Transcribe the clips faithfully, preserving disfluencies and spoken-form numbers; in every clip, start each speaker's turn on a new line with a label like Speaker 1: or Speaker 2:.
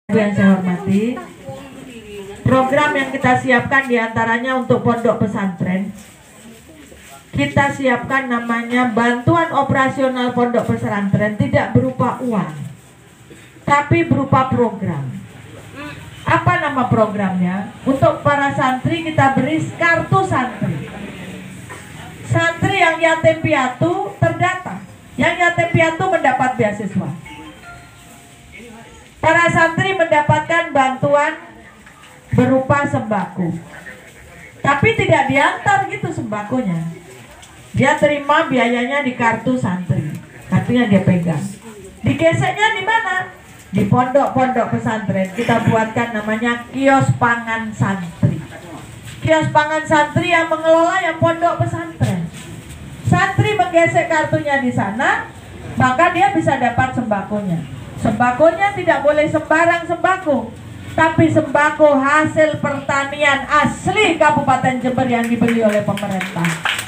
Speaker 1: Yang saya hormati, program yang kita siapkan diantaranya untuk pondok pesantren. Kita siapkan namanya bantuan operasional pondok pesantren, tidak berupa uang, tapi berupa program. Apa nama programnya? Untuk para santri kita beri kartu santri. Santri yang yatim piatu terdata, yang yatim piatu mendapat beasiswa. Para santri mendapatkan bantuan berupa sembako, tapi tidak diantar gitu sembakonya. Dia terima biayanya di kartu santri, kartunya dia pegang. Digeseknya di mana? Di pondok-pondok pesantren kita buatkan namanya kios pangan santri. Kios pangan santri yang mengelola yang pondok pesantren. Santri menggesek kartunya di sana, maka dia bisa dapat sembakonya. Sembakonya tidak boleh sembarang sembako, tapi sembako hasil pertanian asli Kabupaten Jember yang dibeli oleh pemerintah.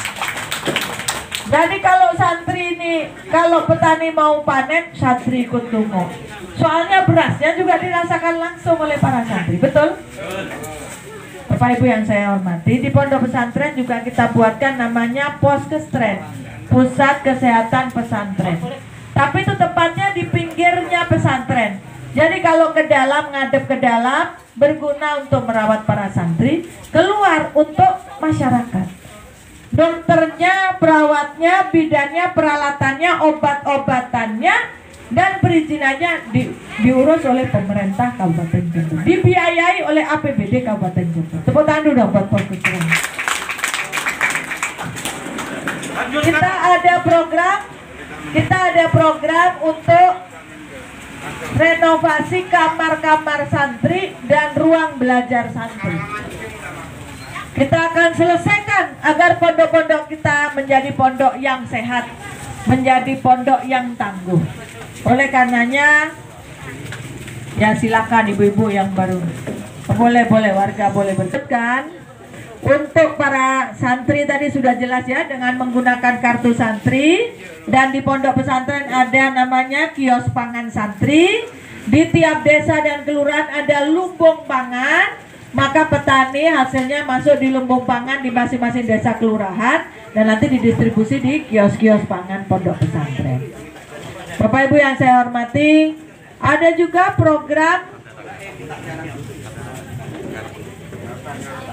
Speaker 1: Jadi kalau santri ini, kalau petani mau panen, santri ikut tunggu. Soalnya berasnya juga dirasakan langsung oleh para santri, betul? Bapak Ibu yang saya hormati, di pondok pesantren juga kita buatkan namanya Poskestren, Pusat Kesehatan Pesantren. Tapi itu tepatnya di pinggirnya pesantren. Jadi kalau ke dalam, ngadep ke dalam, berguna untuk merawat para santri, keluar untuk masyarakat. Dokternya, perawatnya, bidannya, peralatannya, obat-obatannya, dan perizinannya di, diurus oleh pemerintah Kabupaten Jember. Dibiayai oleh A P B D Kabupaten Jember. Tepuk tangan dulu dong buat Poskestren. Kita ada program Kita ada program untuk renovasi kamar-kamar santri dan ruang belajar santri. Kita akan selesaikan agar pondok-pondok kita menjadi pondok yang sehat, menjadi pondok yang tangguh. Oleh karenanya, ya silakan ibu-ibu yang baru, boleh-boleh warga boleh bertekan. Untuk para santri tadi sudah jelas ya, dengan menggunakan kartu santri. Dan di pondok pesantren ada namanya kios pangan santri. Di tiap desa dan kelurahan ada lumbung pangan. Maka petani hasilnya masuk di lumbung pangan di masing-masing desa kelurahan, dan nanti didistribusi di kios-kios pangan pondok pesantren. Bapak Ibu yang saya hormati, ada juga program